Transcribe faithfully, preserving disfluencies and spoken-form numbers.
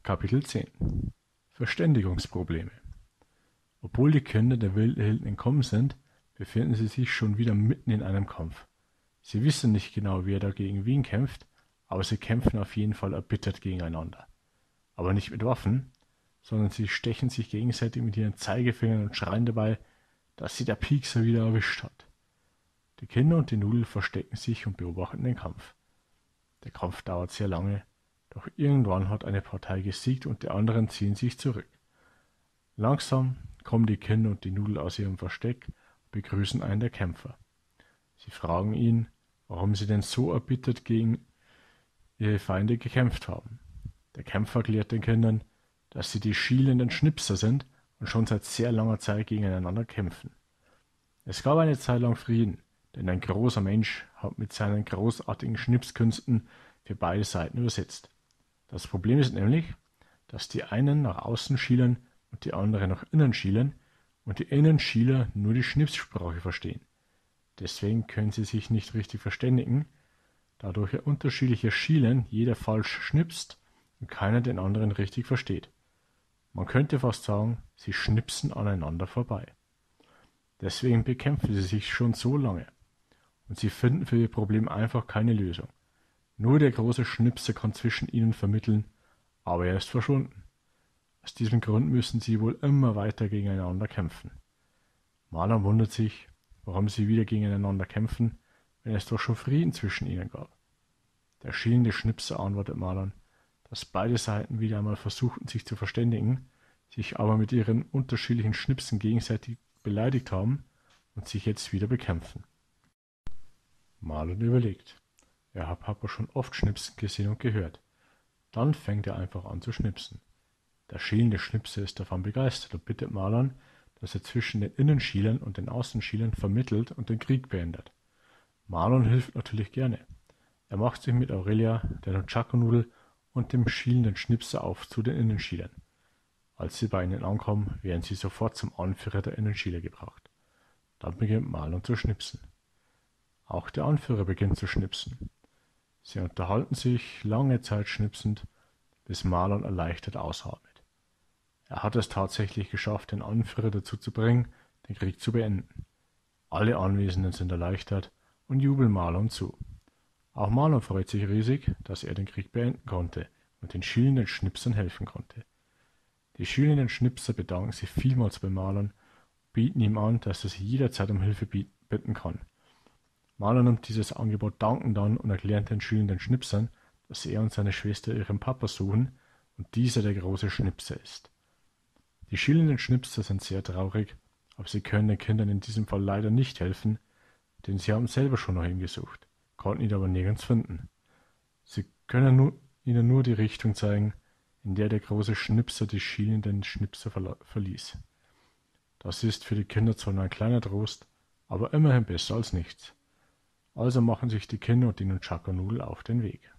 Kapitel zehn Verständigungsprobleme. Obwohl die Kinder der Wildehelden entkommen sind, befinden sie sich schon wieder mitten in einem Kampf. Sie wissen nicht genau, wer da gegen wen kämpft, aber sie kämpfen auf jeden Fall erbittert gegeneinander. Aber nicht mit Waffen, sondern sie stechen sich gegenseitig mit ihren Zeigefingern und schreien dabei, dass sie der Piekser wieder erwischt hat. Die Kinder und die Nudel verstecken sich und beobachten den Kampf. Der Kampf dauert sehr lange, doch irgendwann hat eine Partei gesiegt und die anderen ziehen sich zurück. Langsam kommen die Kinder und die Nudel aus ihrem Versteck und begrüßen einen der Kämpfer. Sie fragen ihn, warum sie denn so erbittert gegen ihre Feinde gekämpft haben. Der Kämpfer erklärt den Kindern, dass sie die schielenden Schnipser sind und schon seit sehr langer Zeit gegeneinander kämpfen. Es gab eine Zeit lang Frieden, denn ein großer Mensch hat mit seinen großartigen Schnipskünsten für beide Seiten übersetzt. Das Problem ist nämlich, dass die einen nach außen schielen und die anderen nach innen schielen und die Innenschieler nur die Schnipssprache verstehen. Deswegen können sie sich nicht richtig verständigen, da durch ihr unterschiedliches Schielen jeder falsch schnipst und keiner den anderen richtig versteht. Man könnte fast sagen, sie schnipsen aneinander vorbei. Deswegen bekämpfen sie sich schon so lange und sie finden für ihr Problem einfach keine Lösung. Nur der große Schnipser kann zwischen ihnen vermitteln, aber er ist verschwunden. Aus diesem Grund müssen sie wohl immer weiter gegeneinander kämpfen. Marlon wundert sich, warum sie wieder gegeneinander kämpfen, wenn es doch schon Frieden zwischen ihnen gab. Der schielende Schnipser antwortet Marlon, dass beide Seiten wieder einmal versuchten, sich zu verständigen, sich aber mit ihren unterschiedlichen Schnipsen gegenseitig beleidigt haben und sich jetzt wieder bekämpfen. Marlon überlegt. Er hat Papa schon oft schnipsen gesehen und gehört. Dann fängt er einfach an zu schnipsen. Der schielende Schnipser ist davon begeistert und bittet Marlon, dass er zwischen den Innenschielern und den Außenschielern vermittelt und den Krieg beendet. Marlon hilft natürlich gerne. Er macht sich mit Aurelia, der Nunchaku-Nudel und dem schielenden Schnipser auf zu den Innenschielern. Als sie bei ihnen ankommen, werden sie sofort zum Anführer der Innenschieler gebracht. Dann beginnt Marlon zu schnipsen. Auch der Anführer beginnt zu schnipsen. Sie unterhalten sich lange Zeit schnipsend, bis Marlon erleichtert ausatmet. Er hat es tatsächlich geschafft, den Anführer dazu zu bringen, den Krieg zu beenden. Alle Anwesenden sind erleichtert und jubeln Marlon zu. Auch Marlon freut sich riesig, dass er den Krieg beenden konnte und den schielenden Schnipsern helfen konnte. Die schielenden Schnipser bedanken sich vielmals bei Marlon und bieten ihm an, dass er sie jederzeit um Hilfe bitten kann. Marlon nimmt dieses Angebot dankend an und erklärt den schielenden Schnipsern, dass er und seine Schwester ihren Papa suchen und dieser der große Schnipser ist. Die schielenden Schnipser sind sehr traurig, aber sie können den Kindern in diesem Fall leider nicht helfen, denn sie haben selber schon nach ihm gesucht, konnten ihn aber nirgends finden. Sie können nur, ihnen nur die Richtung zeigen, in der der große Schnipser die schielenden Schnipser verließ. Das ist für die Kinder zwar nur ein kleiner Trost, aber immerhin besser als nichts. Also machen sich die Kinder und die Nunchaku-Nudel auf den Weg.